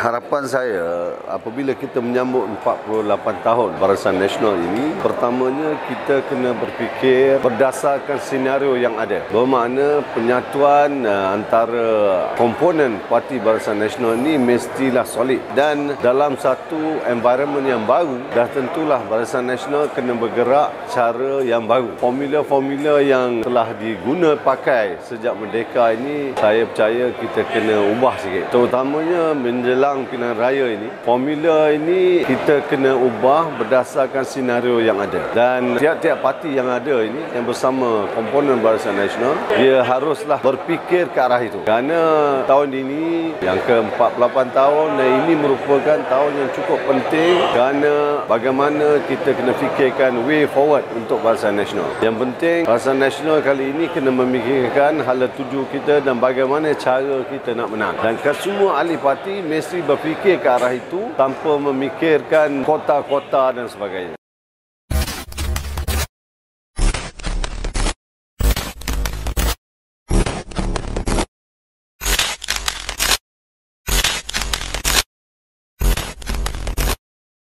Harapan saya apabila kita menyambut 48 tahun Barisan Nasional ini, pertamanya kita kena berfikir berdasarkan senario yang ada. Bermakna penyatuan antara komponen Parti Barisan Nasional ini mestilah solid, dan dalam satu environment yang baru, dah tentulah Barisan Nasional kena bergerak cara yang baru. Formula-formula yang telah diguna pakai sejak merdeka ini, saya percaya kita kena ubah sikit. Terutamanya menjelang pilihan raya ini, formula ini kita kena ubah berdasarkan senario yang ada. Dan tiap-tiap parti yang ada ini, yang bersama komponen Barisan Nasional, dia haruslah berfikir ke arah itu. Kerana tahun ini yang ke-48 tahun, dan ini merupakan tahun yang cukup penting kerana bagaimana kita kena fikirkan way forward untuk Barisan Nasional. Yang penting, Barisan Nasional kali ini kena memikirkan hala tuju kita dan bagaimana cara kita nak menang. Dan kesemua ahli parti mesti berfikir ke arah itu tanpa memikirkan kota-kota dan sebagainya.